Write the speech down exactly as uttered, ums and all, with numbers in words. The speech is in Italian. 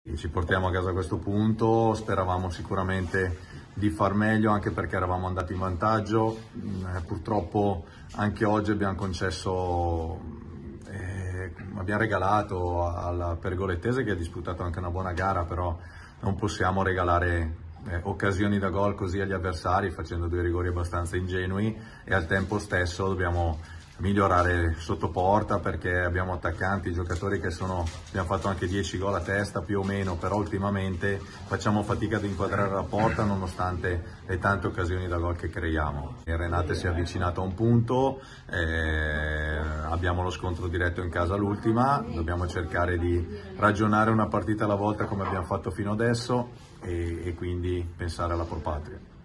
Ci portiamo a casa questo punto, speravamo sicuramente di far meglio anche perché eravamo andati in vantaggio, eh, purtroppo anche oggi abbiamo concesso, eh, abbiamo regalato alla Pergolettese, che ha disputato anche una buona gara, però non possiamo regalare eh, occasioni da gol così agli avversari facendo due rigori abbastanza ingenui, e al tempo stesso dobbiamo migliorare sotto porta perché abbiamo attaccanti, giocatori che sono, abbiamo fatto anche dieci gol a testa più o meno, però ultimamente facciamo fatica ad inquadrare la porta nonostante le tante occasioni da gol che creiamo. Il Renate si è avvicinato a un punto, eh, abbiamo lo scontro diretto in casa l'ultima, dobbiamo cercare di ragionare una partita alla volta come abbiamo fatto fino adesso e, e quindi pensare alla Pro Patria.